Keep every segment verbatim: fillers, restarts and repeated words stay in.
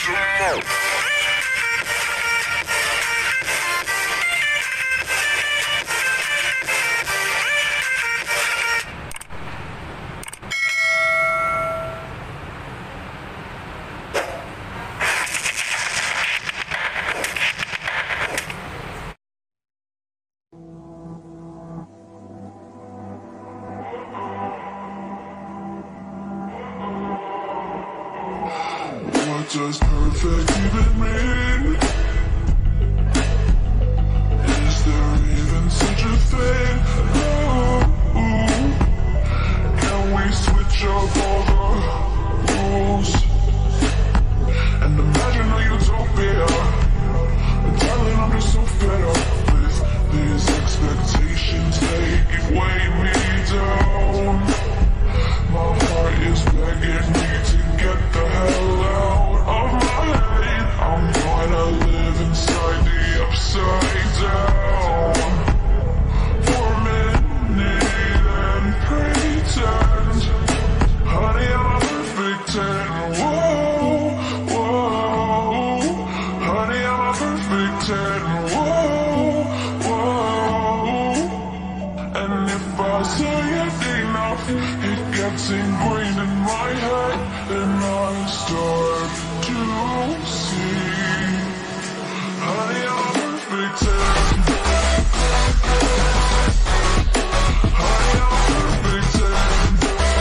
What does perfect even mean? Is there even such a thing? Oh, can we switch up all the rules and imagine a utopia? And darling, I'm just so fed up with these expectations. They keep weighing me down. My heart is begging me to get the hell out of my head. I'm gonna live inside the upside down for a minute and pretend, honey, I'm a perfect ten. Whoa, whoa, honey, I'm a perfect ten. Whoa, whoa, and if I say it enough, it gets ingrained in my head, and I start to see, honey, I'm a perfect ten. Honey, I'm a perfect ten.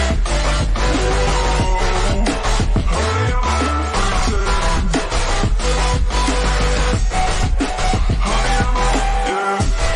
Whoa, honey, I'm a perfect ten. Honey, I'm a, yeah.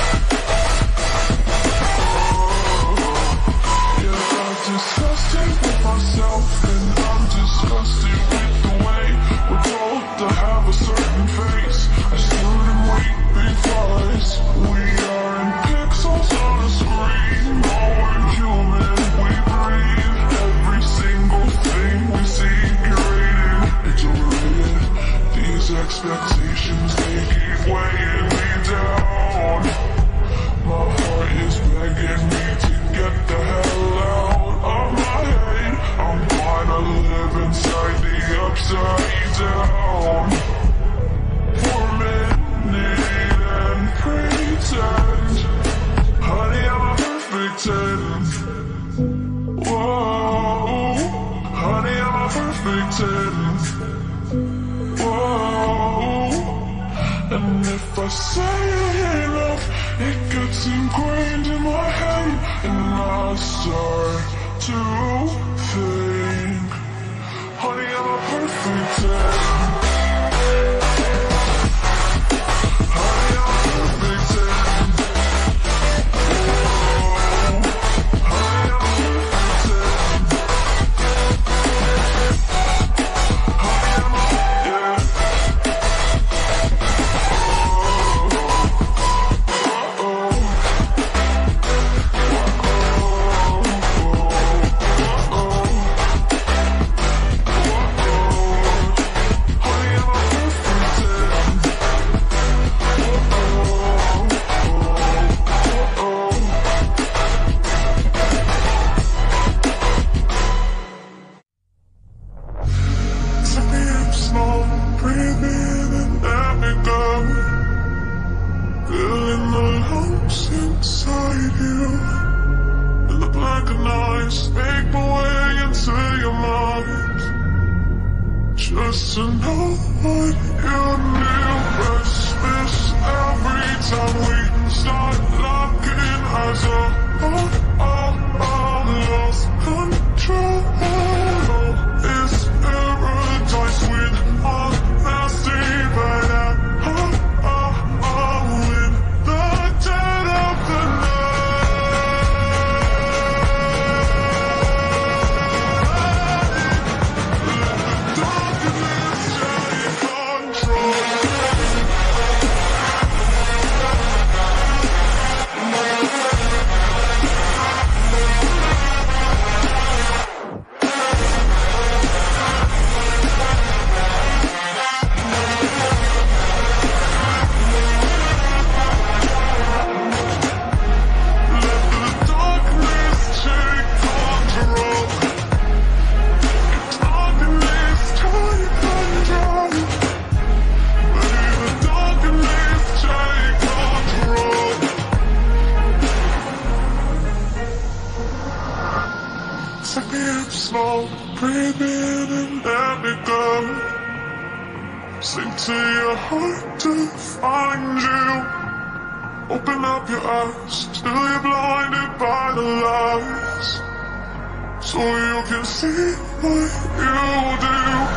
Oh, yeah, I'm disgusted with myself, and I'm disgusted with the way we're told to have a certain face, a certain weight because we are in pixels on a screen. Oh, we're human, we breathe. Every single thing we see curated, it's overrated. These expectations, they keep weighing me down. My heart is begging me to get the hell out of my head. I'm gonna live inside the upside down for a minute and pretend, honey, I'm a perfect ten. Whoa, honey, I'm a perfect ten. Whoa, and if I say it enough, it gets ingrained in my head, and I start to think, honey, I'm a perfect ten. Honey, I'm a perfect ten. Whoa, honey, I'm a perfect ten. Honey, I'm a, yeah. Oh, oh, oh. Feeling the lumps inside you, and the blackened eyes make my way into your mind, just to know what you knew. Restless every time we start locking eyes up. Oh, oh, oh, lost control. It's paradise with all nasty right out. Oh, oh, oh, in the dead of the night. Let the darkness take control. Sing to your heart to find you. Open up your eyes till you're blinded by the lies, so you can see what you do.